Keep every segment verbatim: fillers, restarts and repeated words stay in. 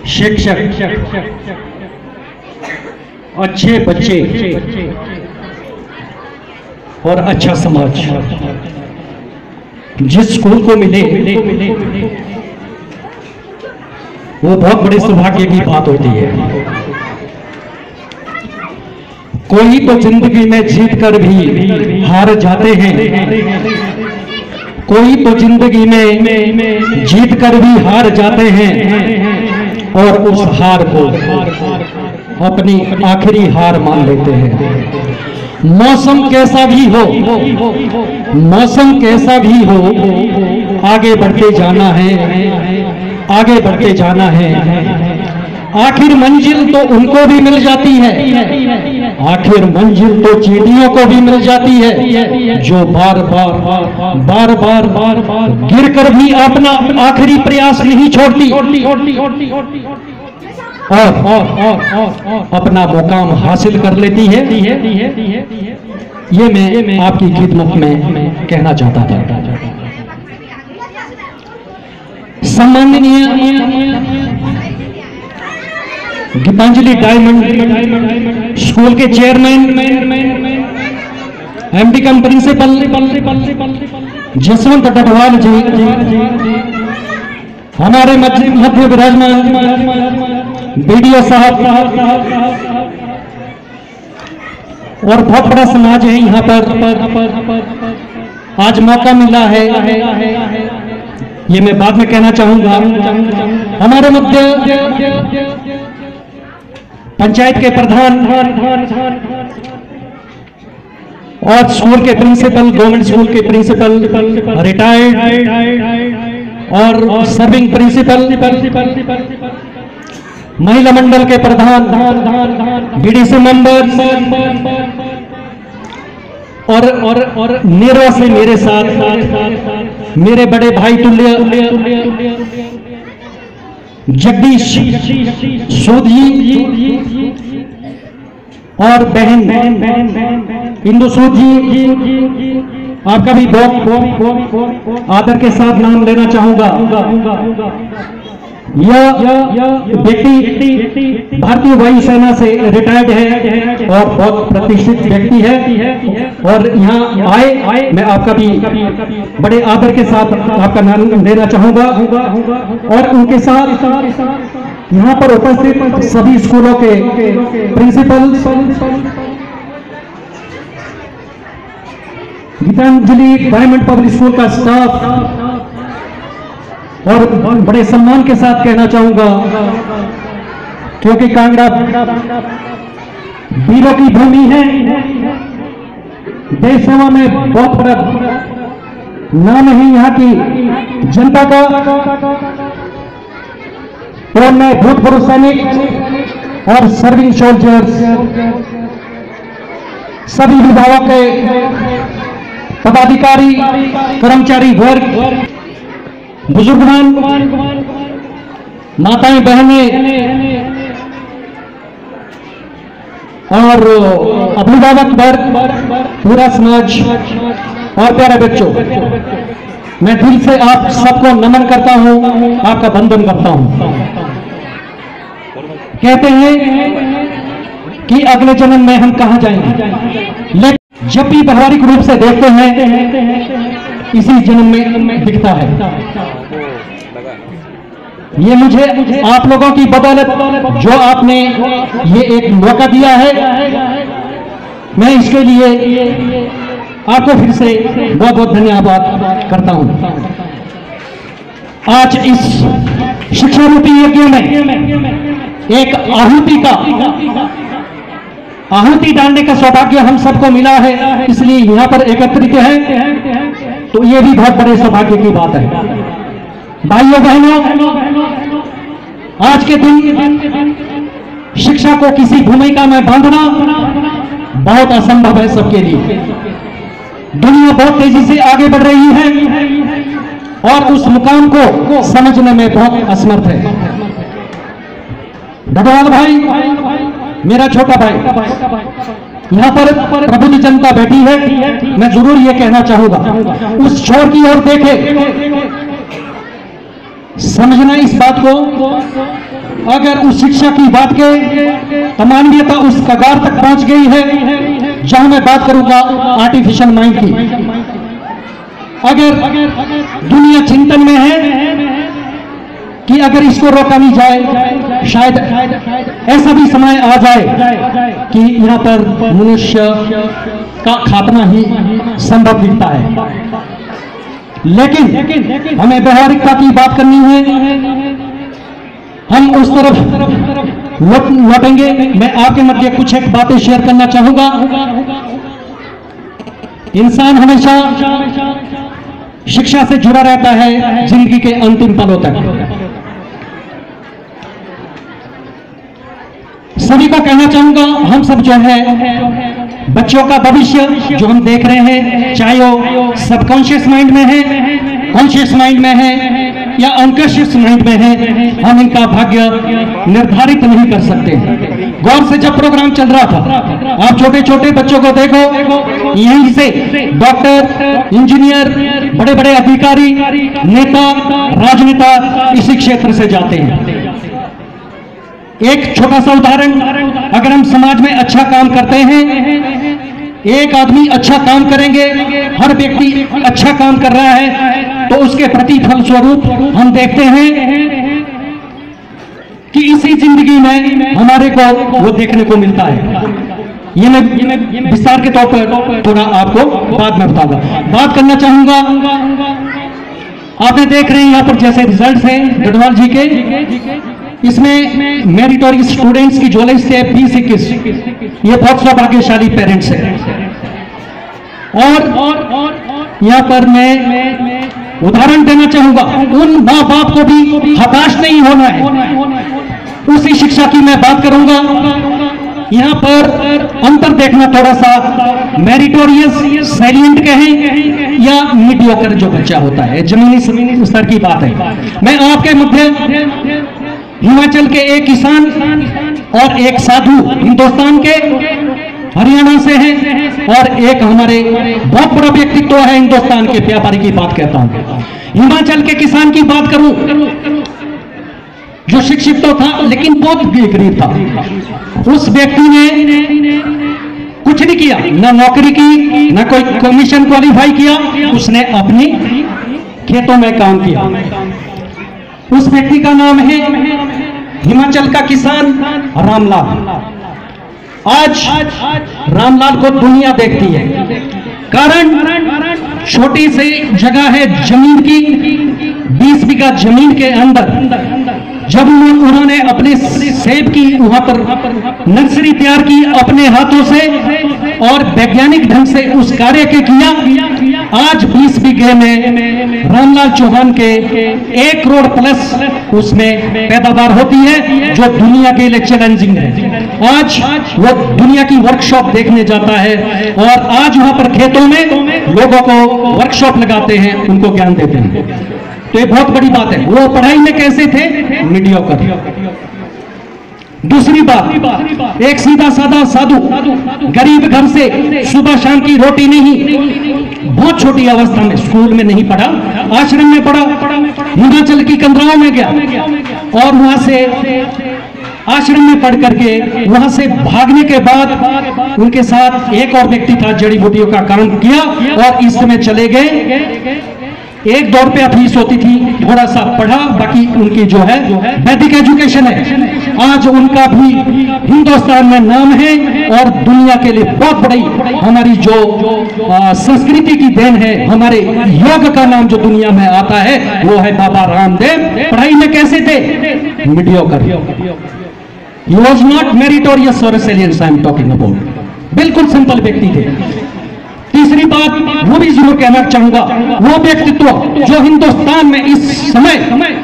शिक्षक, अच्छे बच्चे और अच्छा समाज जिस स्कूल को मिले वो बहुत बड़े सौभाग्य की बात होती है। कोई तो जिंदगी में जीत कर भी हार जाते हैं, कोई तो जिंदगी में जीत कर भी हार जाते हैं और उस हार को अपनी आखिरी हार मान लेते हैं। मौसम कैसा भी हो, मौसम कैसा भी हो, आगे बढ़ते जाना है, आगे बढ़ते जाना है। आखिर मंजिल तो उनको भी मिल जाती है, आखिर मंजिल तो चींटियों को भी मिल जाती है जो बार बार बार बार बार बार गिर कर भी अपना आखिरी प्रयास नहीं छोड़ती और, और, और, और अपना मुकाम हासिल कर लेती है। ये मैं आपकी खिदमत में कहना चाहता था। सम्माननीय गीतांजलि डायमंड स्कूल के chairman, MD cum principal Jaswant Dadwal ji, हमारे मध्य विराजमान बीडीओ साहब और बहुत बड़ा समाज है यहाँ पर। आज मौका मिला है, ये मैं बाद में कहना चाहूंगा। हमारे मध्य पंचायत के प्रधान और स्कूल के प्रिंसिपल, गवर्नमेंट स्कूल के प्रिंसिपल, रिटायर्ड और सर्विंग प्रिंसिपल, महिला मंडल के प्रधान, बीडीसी मेंबर और और और नेरवा से मेरे साथ मेरे बड़े भाई तुल्य जगदीश सूद जी और बहन इंदु सूद जी, आपका भी बहुत आदर के साथ नाम लेना चाहूंगा। यह व्यक्ति भारतीय वायुसेना से रिटायर्ड है और बहुत प्रतिष्ठित व्यक्ति है और यहाँ आए मैं आपका भी बड़े आदर के साथ आपका नाम लेना चाहूंगा। और उनके साथ यहाँ पर उपस्थित सभी स्कूलों के principal, Gitanjali diamond public school का स्टाफ और बड़े सम्मान के साथ कहना चाहूंगा क्योंकि कांगड़ा वीरों की भूमि है, देश सेवा में बहुत बड़ा नाम है यहाँ की जनता का। और मैं भूतपूर्व सैनिक और सर्विंग सोल्जर्स सभी विभागों के पदाधिकारी, कर्मचारी वर्ग, बुजुर्गमान, माताएं, बहनें और अभिभावक वर्ग, पूरा समाज और प्यारे बच्चों, मैं दिल से आप सबको नमन करता हूं, आपका वंदन करता हूं। कहते हैं कि अगले जन्म में हम कहां जाएंगे, लेकिन जब भी व्यवहारिक रूप से देखते हैं इसी जन्म में दिखता है। ये मुझे आप लोगों की बदौलत जो आपने ये एक मौका दिया है, मैं इसके लिए आपको फिर से बहुत बहुत धन्यवाद करता हूं। आज इस शिक्षा रूपी यज्ञ में एक आहुति का आहुति डालने का सौभाग्य हम सबको मिला है, इसलिए यहाँ पर एकत्रित है, तो ये भी बहुत बड़े सौभाग्य की बात है। भाइयों बहनों, आज के दिन शिक्षा को किसी भूमिका में बांधना बहुत असंभव है सबके लिए। दुनिया बहुत तेजी से आगे बढ़ रही है और उस मुकाम को समझने में बहुत असमर्थ है। भगवान भाई, मेरा छोटा भाई, यहाँ पर प्रबुद्ध जनता बैठी है, मैं जरूर ये कहना चाहूंगा उस छोर की ओर देखे समझना इस बात को। अगर उस शिक्षा की बात के अमानवीयता उस कगार तक पहुंच गई है जहां मैं बात करूंगा आर्टिफिशियल माइंड की। अगर दुनिया चिंतन में है कि अगर इसको रोका नहीं जाए, शायद ऐसा भी समय आ जाए कि यहां पर मनुष्य का खात्मा ही संभव दिखता है। लेकिन हमें व्यवहारिकता की बात करनी है, हम उस तरफ लौटेंगे। मैं आपके मध्य कुछ एक बातें शेयर करना चाहूंगा। इंसान हमेशा शिक्षा से जुड़ा रहता है जिंदगी के अंतिम पलों तक। सभी को कहना चाहूंगा, हम सब जो है बच्चों का भविष्य जो हम देख रहे हैं, चाहे वो सबकॉन्शियस माइंड में है, कॉन्शियस माइंड में है या अनकॉन्शियस माइंड में है, हम इनका भाग्य निर्धारित नहीं कर सकते। गौर से जब प्रोग्राम चल रहा था, आप छोटे छोटे बच्चों को देखो, यहीं से डॉक्टर, इंजीनियर, बड़े बड़े अधिकारी, नेता, राजनेता इसी क्षेत्र से जाते हैं। एक छोटा सा उदाहरण, अगर हम समाज में अच्छा काम करते हैं, एक आदमी अच्छा काम करेंगे, हर व्यक्ति अच्छा काम कर रहा है, तो उसके प्रतिफल स्वरूप हम देखते हैं कि इसी जिंदगी में हमारे को वो देखने को मिलता है। ये मैं विस्तार के तौर पर थोड़ा आपको बाद में बताऊंगा। बात करना चाहूंगा, आपने देख रहे हैं यहाँ पर जैसे रिजल्ट हैं गढ़वाल जी के, इसमें मेरिटोरियस स्टूडेंट्स की जो लिस्ट है बीस इक्कीस, ये बहुत सौभाग्यशाली पेरेंट्स हैं। और यहाँ पर मैं उदाहरण देना चाहूंगा, उन माँ बाप को भी हताश नहीं होना है। उसी शिक्षा की मैं बात करूंगा। यहाँ पर अंतर देखना थोड़ा सा, मेरिटोरियस सैलिएंट कहें या मीडियोकर जो बच्चा होता है, जमीनी स्तर की बात है। मैं आपके मध्य हिमाचल के एक किसान और एक साधु हिंदुस्तान के हरियाणा से हैं, और एक हमारे बहुत बड़ा व्यक्तित्व है हिंदुस्तान के व्यापारी की बात कहता हूं। हिमाचल के किसान की बात करूं, जो शिक्षित तो था लेकिन बहुत गरीब था। उस व्यक्ति ने कुछ नहीं किया, ना नौकरी की, ना कोई कमीशन क्वालिफाई किया, उसने अपनी खेतों में काम किया। उस व्यक्ति का नाम है हिमाचल का किसान रामलाल। आज रामलाल को दुनिया देखती है, कारण छोटी सी जगह है जमीन की, बीस बीघा जमीन के अंदर जब उन्होंने अपने सेब की वहां पर नर्सरी तैयार की अपने हाथों से और वैज्ञानिक ढंग से उस कार्य के किया, आज बीस बीघे में रामलाल चौहान के एक करोड़ प्लस उसमें पैदावार होती है, जो दुनिया के लिए चैलेंजिंग है। आज वो दुनिया की वर्कशॉप देखने जाता है और आज वहां पर खेतों में लोगों को वर्कशॉप लगाते हैं, उनको ज्ञान देते हैं। तो ये बहुत बड़ी बात है। वो पढ़ाई में कैसे थे? मीडियोकर। दूसरी बात, एक सीधा साधा साधु गरीब घर से, सुबह शाम की रोटी नहीं, बहुत छोटी अवस्था में, स्कूल में नहीं पढ़ा, आश्रम में पढ़ा, हिमाचल की कंदराओं में गया और वहां से आश्रम में पढ़ करके वहां से भागने के बाद उनके साथ एक और व्यक्ति था, जड़ी बूटियों का काम किया और इस समय चले गए। एक दो रुपया फीस होती थी, थोड़ा सा पढ़ा, बाकी उनकी जो है वैदिक एजुकेशन है। आज उनका भी हिंदुस्तान में नाम है और दुनिया के लिए बहुत बड़ी हमारी जो आ, संस्कृति की देन है, हमारे योग का नाम जो दुनिया में आता है वो है बाबा रामदेव। पढ़ाई में कैसे थे? Mediocre. He was not meritorious or excellence I am talking about. बिल्कुल सिंपल व्यक्ति थे। तीसरी बात वो भी जरूर कहना चाहूंगा, वो व्यक्तित्व जो हिंदुस्तान में इस समय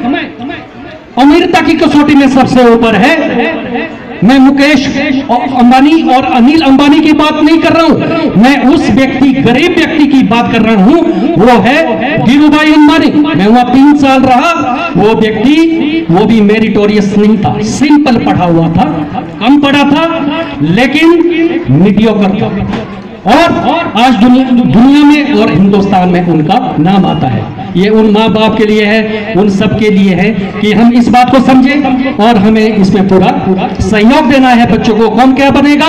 अमीरता की कसौटी में सबसे ऊपर है। मैं मुकेश अंबानी और अनिल अंबानी की बात नहीं कर रहा हूं, मैं उस व्यक्ति, गरीब व्यक्ति की बात कर रहा हूं, वो है धीरूभाई अंबानी। मैं वहां तीन साल रहा। वो व्यक्ति वो भी मेरिटोरियस नहीं था, सिंपल पढ़ा हुआ था, कम पढ़ा था, लेकिन मीडियोकर था। और आज दुनिया दुनिया में और हिंदुस्तान में उनका नाम आता है। ये उन माँ बाप के लिए है, उन सब के लिए है कि हम इस बात को समझें और हमें इसमें पूरा सहयोग देना है बच्चों को। कौन क्या बनेगा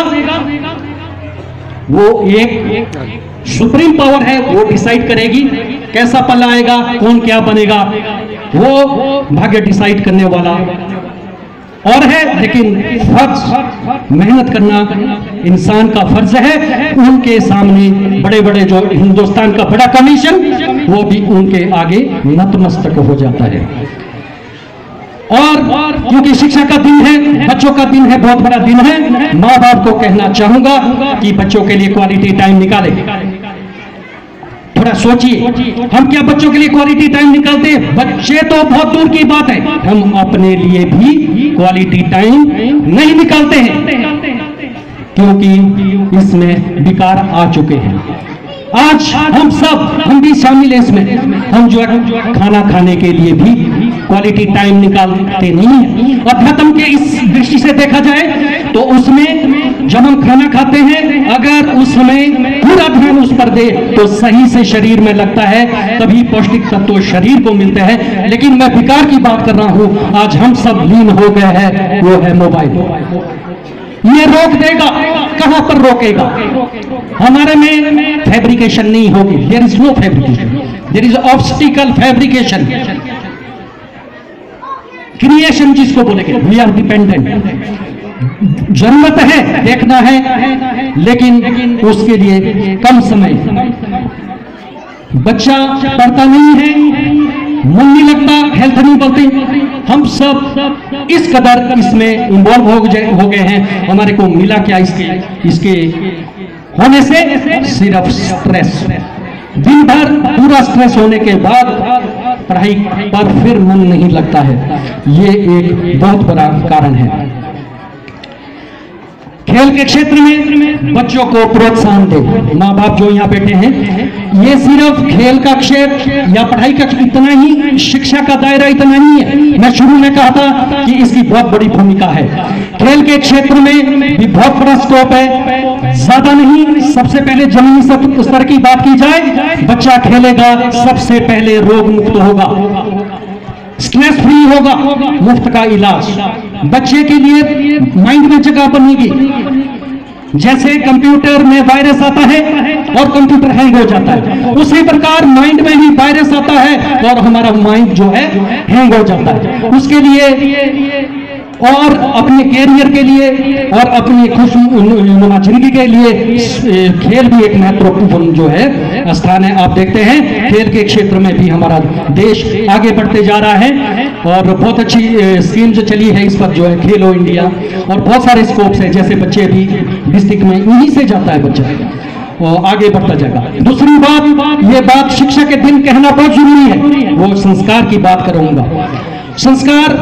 वो एक सुप्रीम पावर है, वो डिसाइड करेगी कैसा पल आएगा, कौन क्या बनेगा, वो भाग्य डिसाइड करने वाला और है। लेकिन फर्ज मेहनत करना इंसान का फर्ज है। उनके सामने बड़े बड़े जो हिंदुस्तान का बड़ा कमीशन वो भी उनके आगे नतमस्तक हो जाता है। और क्योंकि शिक्षा का दिन है, बच्चों का दिन है, बहुत बड़ा दिन है, माँ बाप को कहना चाहूंगा कि बच्चों के लिए क्वालिटी टाइम निकाले। थोड़ा सोचिए, हम क्या बच्चों के लिए क्वालिटी टाइम निकालते हैं? बच्चे तो बहुत दूर की बात है, हम अपने लिए भी क्वालिटी टाइम नहीं निकालते हैं, क्योंकि इसमें विकार आ चुके हैं। आज हम सब, हम भी शामिल हैं इसमें, हम जो है खाना खाने के लिए भी क्वालिटी टाइम निकालते नहीं है। अध्यात्म के इस दृष्टि से देखा जाए तो उसमें जब हम खाना खाते हैं, अगर उस समय पूरा ध्यान उस पर दे तो सही से शरीर में लगता है, तभी पौष्टिक तत्व शरीर को मिलते हैं। लेकिन मैं विकार की बात कर रहा हूं, आज हम सब लीन हो गए हैं, वो है मोबाइल। ये रोक देगा, कहां पर रोकेगा? हमारे में फैब्रिकेशन नहीं होगी, there is no fabrication, there is obstacle fabrication, creation जिसको बोलेंगे। वी आर डिपेंडेंट, जरूरत है, देखना है, लेकिन उसके लिए कम समय। बच्चा पढ़ता नहीं है, मन नहीं लगता, हेल्थ नहीं बोलती। हम सब इस कदर इसमें इन्वॉल्व हो गए हैं, हमारे को मिला क्या इसके इसके होने से? सिर्फ स्ट्रेस। दिन भर पूरा स्ट्रेस होने के बाद पढ़ाई पर फिर मन नहीं लगता है। ये एक बहुत बड़ा कारण है। खेल के क्षेत्र में बच्चों को प्रोत्साहन दे। माँ बाप जो यहाँ बैठे हैं, ये सिर्फ खेल का क्षेत्र या पढ़ाई का इतना ही, शिक्षा का दायरा इतना नहीं है। मैं शुरू में कहा था कि इसकी बहुत बड़ी भूमिका है। खेल के क्षेत्र में भी बहुत बड़ा स्कोप है, ज्यादा नहीं। सबसे पहले जमीनी स्तर की बात की जाए, बच्चा खेलेगा, सबसे पहले रोग मुक्त होगा, स्ट्रेस फ्री होगा, मुफ्त का इलाज। बच्चे के लिए माइंड में जगह बनेगी। जैसे कंप्यूटर में वायरस आता है और कंप्यूटर हैंग हो जाता है, उसी प्रकार माइंड में ही वायरस आता है और हमारा माइंड जो है हैंग हो जाता है। उसके लिए और अपने कैरियर के लिए और अपनी खुशनुमा जिंदगी के लिए खेल भी एक महत्वपूर्ण जो है स्थान है। आप देखते हैं खेल के क्षेत्र में भी हमारा देश आगे बढ़ते जा रहा है और बहुत अच्छी स्कीम जो चली है इस पर जो है खेलो इंडिया, और बहुत सारे स्कोप्स है। जैसे बच्चे भी डिस्ट्रिक्ट में यहीं से जाता है बच्चा और आगे बढ़ता जाएगा। दूसरी बात, ये बात शिक्षा के दिन कहना बहुत जरूरी है, वो संस्कार की बात करूंगा। संस्कार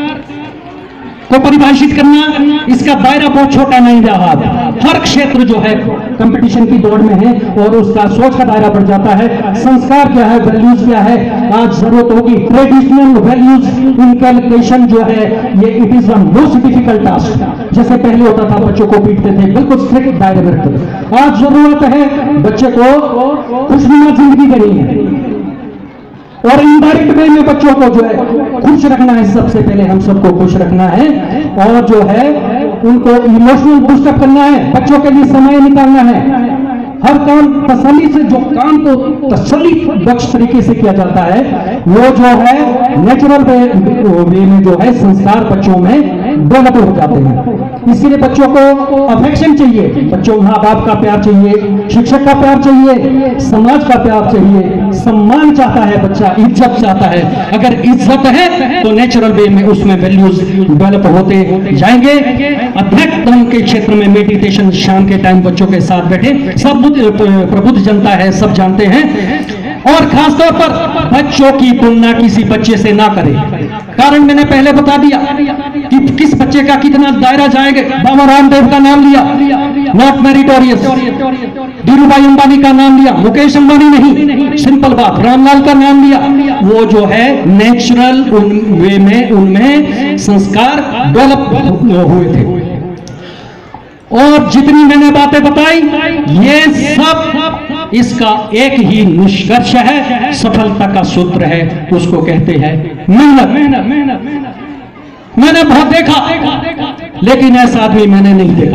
को परिभाषित करना, इसका दायरा बहुत छोटा नहीं रहा। हर क्षेत्र जो है कंपटीशन की दौड़ में है और उसका सोच का दायरा बढ़ जाता है। संस्कार क्या है, वैल्यूज क्या है, आज जरूरत होगी। ट्रेडिशनल वैल्यूज इनकलकेशन जो है, ये it is the most difficult task. जैसे पहले होता था बच्चों को पीटते थे, बिल्कुल स्ट्रिक्ट दायरे में रखते थे। आज जरूरत है बच्चे को खुशनुमा जिंदगी देनी है और इनडायरेक्ट वे में बच्चों को जो है खुश रखना है। सबसे पहले हम सबको खुश रखना है और जो है उनको इमोशनल बूस्टअप करना है। बच्चों के लिए समय निकालना है। हर काम तसल्ली से, जो काम को तसल्ली बख्श तरीके से किया जाता है, वो जो है नेचुरल वे में जो है संस्कार बच्चों में डेवलप हो जाते हैं। इसलिए बच्चों को अफेक्शन चाहिए, बच्चों माँ बाप का प्यार चाहिए, शिक्षक का प्यार चाहिए, समाज का प्यार चाहिए, सम्मान चाहता है बच्चा, इज्जत चाहता है। अगर इज्जत है तो नेचुरल वे में उसमें वैल्यूज डेवलप होते जाएंगे। अध्यात्म के क्षेत्र में मेडिटेशन, शाम के टाइम बच्चों के साथ बैठे, सब प्रबुद्ध जनता है, सब जानते हैं। और खासतौर पर बच्चों की तुलना किसी बच्चे से ना करें। कारण मैंने पहले बता दिया कि किस बच्चे का कितना दायरा जाएगा। बाबा रामदेव का नाम लिया, नॉट मेरिटोरियस। धीरूभाई अंबानी का नाम लिया, मुकेश अंबानी नहीं, सिंपल बात। रामलाल का नाम लिया, वो जो है नेचुरल वे में उनमें संस्कार डेवलप हुए थे। और जितनी मैंने बातें बताई ये सब इसका एक ही निष्कर्ष है, सफलता का सूत्र है, उसको कहते हैं मेहनत। मेहनत मेहनत मेहनत मैंने बहुत देखा, लेकिन ऐसा आदमी मैंने नहीं देखा।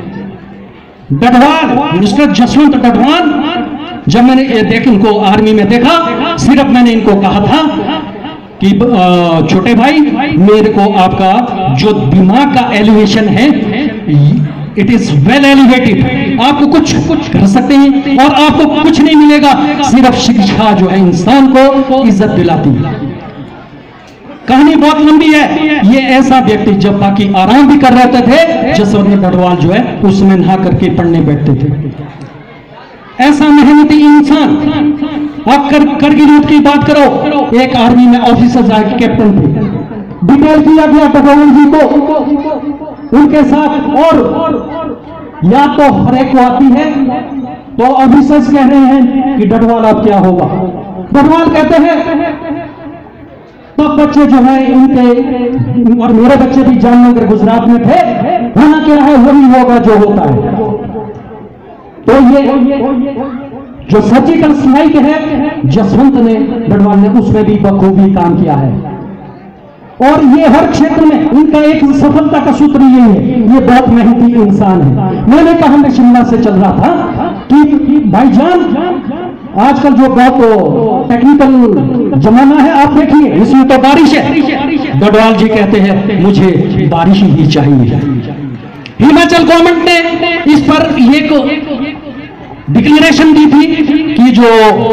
डढवाल, मिस्टर जसवंत डढवाल, जब मैंने ये देख इनको आर्मी में देखा, सिर्फ मैंने इनको कहा था कि छोटे भाई मेरे को आपका जो दिमाग का एलिवेशन है इट इज वेल एलिवेटेड, आपको कुछ कुछ कर सकते हैं और आपको कुछ नहीं मिलेगा, सिर्फ शिक्षा जो है इंसान को इज्जत दिलाती है। कहानी बहुत लंबी है। ये ऐसा व्यक्ति जब बाकी आराम भी कर रहे थे, जसवंत डढवाल जो है उसमें नहा करके पढ़ने बैठते थे। ऐसा मेहनती इंसान। आप कर, करगिल युद्ध की बात करो, एक आर्मी में ऑफिसर जाके कैप्टन थे, डिटेल किया गया डढवाल जी को उनके साथ, और या तो हर एक को आती है तो ऑफिसर्स कह रहे हैं कि डढवाल अब क्या होगा। डढवाल कहते हैं तो बच्चे जो है इनके, और मेरे बच्चे भी जामनगर गुजरात में थे, होना क्या है वही होगा जो होता है। तो ये जो सर्जिकल स्ट्राइक है जसवंत ने डढवाल ने उसमें भी बखूबी काम किया है, और ये हर क्षेत्र में इनका एक सफलता का सूत्र ये है, ये बहुत मेहनती इंसान है। मैंने कहा मैं शिमला से चल रहा था कि भाईजान आजकल जो बहुत टेक्निकल जमाना है, आप देखिए इसमें तो बारिश है। डढवाल जी कहते हैं मुझे बारिश ही चाहिए। हिमाचल गवर्नमेंट ने इस पर एक डिक्लेरेशन दी थी कि जो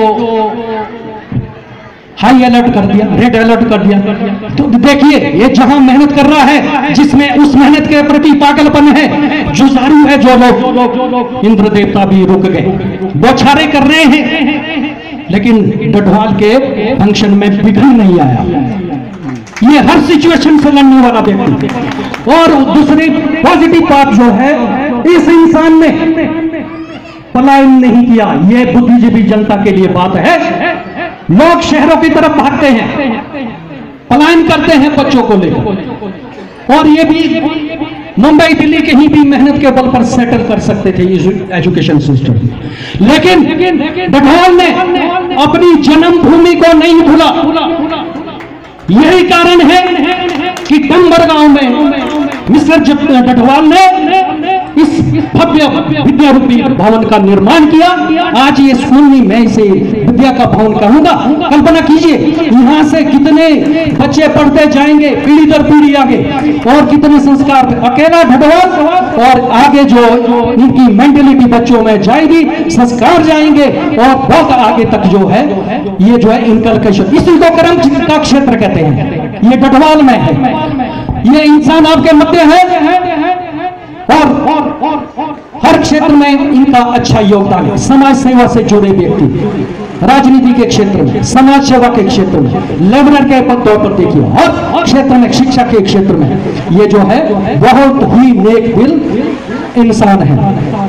हाई अलर्ट कर दिया, रेड अलर्ट कर दिया। तो देखिए ये जहां मेहनत कर रहा है, जिसमें उस मेहनत के प्रति पागलपन है, जो जारू है, जो लोग, इंद्र देवता भी रुक गए, बौछारें कर रहे हैं, लेकिन डढवाल के फंक्शन में बिगड़ नहीं आया। ये हर सिचुएशन से लड़ने वाला व्यक्ति। और दूसरी पॉजिटिव बात जो है, इस इंसान ने पलायन नहीं किया। ये बुद्धिजीवी जनता के लिए बात है। लोग शहरों की तरफ भागते हैं, पलायन करते हैं बच्चों को लेकर, और ये भी मुंबई दिल्ली कहीं भी मेहनत के बल पर सेटल कर सकते थे एजुकेशन सिस्टम। लेकिन डढवाल ने अपनी जन्मभूमि को नहीं भूला। यही कारण है कि टंबर गांव में मिस्टर डढवाल ने इस भव्य विद्या रूपी भवन का निर्माण किया। आज ये स्कूल नहीं, मैं इसे विद्या का भवन कहूंगा। कल्पना कीजिए यहाँ से कितने बच्चे पढ़ते जाएंगे पीढ़ी दर पीढ़ी आगे, और कितने संस्कार अकेला डढवाल, और आगे जो इनकी मेंटेलिटी बच्चों में जाएगी, संस्कार जाएंगे, और बहुत आगे तक जो है ये जो है इनकलकेशन, इसी को कर्म का क्षेत्र कहते हैं। ये डढवाल में है। ये इंसान आपके मध्य है, और, और, और, और हर क्षेत्र में इनका अच्छा योगदान है। समाज सेवा से जुड़े व्यक्ति, राजनीति के क्षेत्र में, समाज सेवा के क्षेत्र में, लेबरर के तौर पर देखिए, हर क्षेत्र में, शिक्षा के क्षेत्र में ये जो है बहुत ही नेक दिल इंसान है।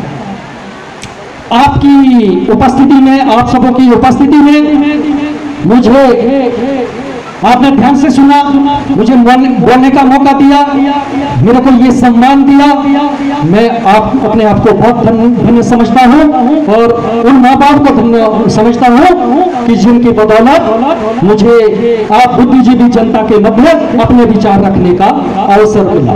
आपकी उपस्थिति में, आप सबों की उपस्थिति में मुझे आपने ध्यान से सुना, मुझे बोलने का मौका दिया, मेरे को ये सम्मान दिया। मैं आप अपने आप को बहुत धन्य समझता हूँ, और उन माँ बाप को धन्य समझता हूँ कि जिनकी बदौलत मुझे आप बुद्धिजीवी जनता के मध्य अपने विचार रखने का अवसर मिला।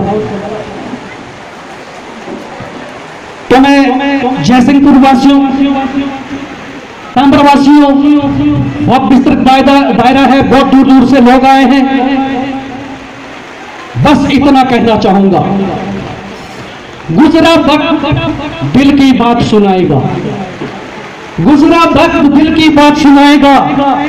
तो मैं जयसिंहपुर वासियों, तांबर वासियों, बहुत विस्तृत दायरा है, बहुत दूर दूर से लोग आए हैं, बस इतना कहना चाहूंगा, गुजरा वक्त दिल की बात सुनाएगा, गुजरा वक्त दिल की बात सुनाएगा।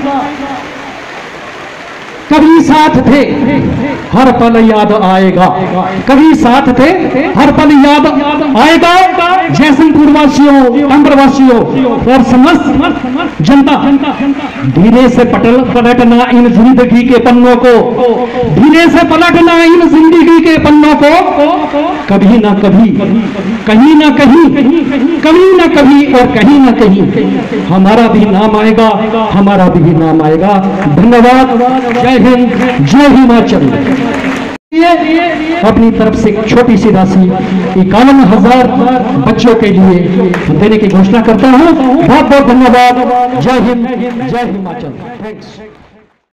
कभी साथ थे हर पल याद आएगा, कभी साथ थे हर पल याद आएगा। जयसिंहपुर वासियों, तांबर वासियों और समस्त जनता, धीरे से पटल पलटना इन जिंदगी के पन्नों को, धीरे से पलटना इन जिंदगी के पन्नों को, कभी ना कभी, कहीं ना कहीं, कभी ना कभी और कहीं ना कहीं हमारा भी नाम आएगा, हमारा भी नाम आएगा। धन्यवाद। जय हिंद, जय हिमाचल। अपनी तरफ से एक छोटी सी राशि इक्यावन हजार बच्चों के लिए देने की घोषणा करता हूं। बहुत बहुत धन्यवाद। जय हिंद, जय हिमाचल। थैंक्स।